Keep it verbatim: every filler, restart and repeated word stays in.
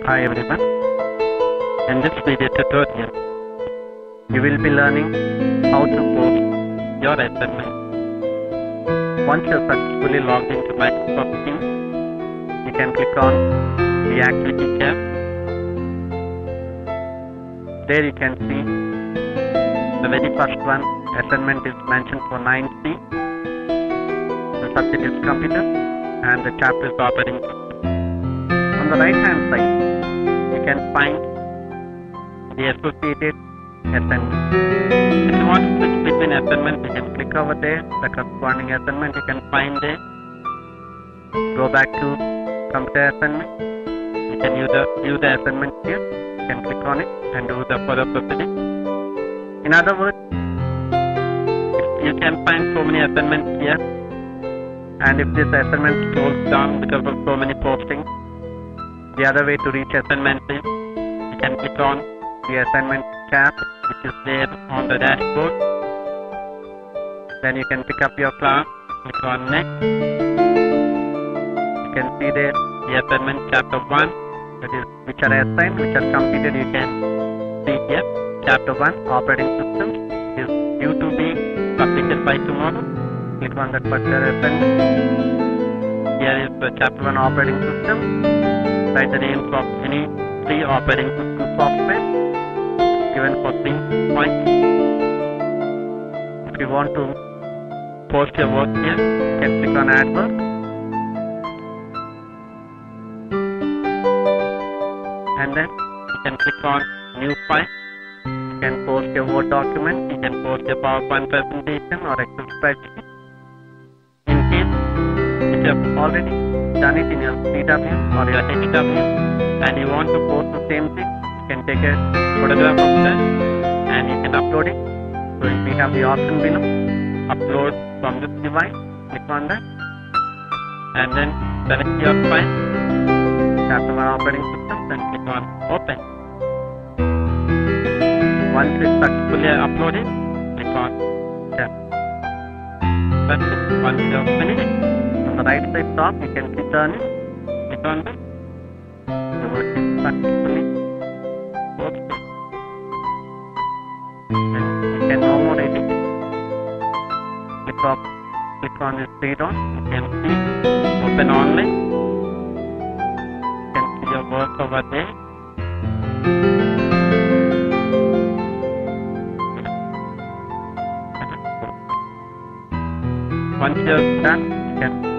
Hi everyone. In this video tutorial, you will be learning how to post your assignment. Once you are successfully logged into Microsoft Teams, you can click on the Activity tab. There you can see the very first one, assignment is mentioned for nine C. The subject is computer and the chapter is operating system. On the right hand side, you can find the associated assignment. If you want to switch between assignments, you can click over there, the corresponding assignment you can find there. Go back to computer assignment. You can view the, view the assignment here. You can click on it and do the further proceeding. In other words, you can find so many assignments here, and if this assignment scrolls down because of so many postings, the other way to reach assignment is you can click on the assignment tab which is there on the dashboard. Then you can pick up your class, click on next. You can see there the assignment chapter one, that is which are assigned, which are completed. You can see here chapter one, operating systems, is due to be completed by tomorrow. Click on that particular assignment. Here is the chapter one, operating system. Write the names of any three operating system software given for three points. If you want to post your work here, you can click on add work. And then you can click on new file. You can post your Word document, you can post your PowerPoint presentation or Excel spreadsheet. In case if you have already done it in your C W or your H W and you want to post the same thing, you can take a photograph of that and you can upload it. So we have the option below, upload from this device. Click on that and then select your file, chapter one operating system, then click on open. Once it's successfully uploaded, click on done. That's it. Once you have finished, on the right side top you can return it, click on that. The work is successfully posted. And you can no more edit. Click up, click on this read on, you can see open online. You can see your work over there. Once you are done, you can